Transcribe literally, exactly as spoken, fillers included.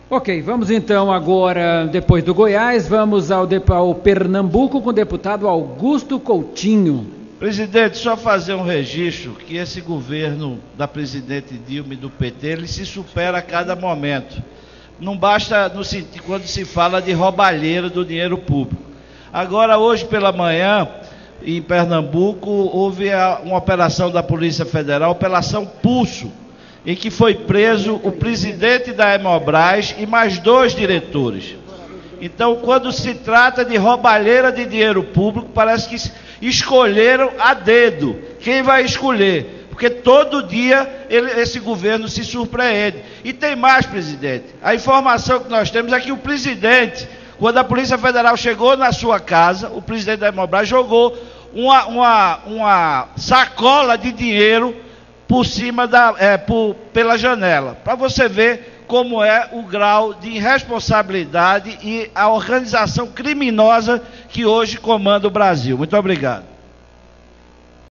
Ok, vamos então agora, depois do Goiás, vamos ao, ao Pernambuco com o deputado Augusto Coutinho. Presidente, só fazer um registro que esse governo da presidente Dilma e do P T, ele se supera a cada momento. Não basta no, quando se fala de roubalheira do dinheiro público. Agora, hoje pela manhã, em Pernambuco, houve a, uma operação da Polícia Federal, Operação Pulso, em que foi preso o presidente da Hemobras e mais dois diretores. Então, quando se trata de roubalheira de dinheiro público, parece que escolheram a dedo quem vai escolher, porque todo dia ele, esse governo se surpreende. E tem mais, presidente. A informação que nós temos é que o presidente, quando a Polícia Federal chegou na sua casa, o presidente da Hemobras jogou uma, uma, uma sacola de dinheiro por cima da, é, por, pela janela, para você ver como é o grau de irresponsabilidade e a organização criminosa que hoje comanda o Brasil. Muito obrigado.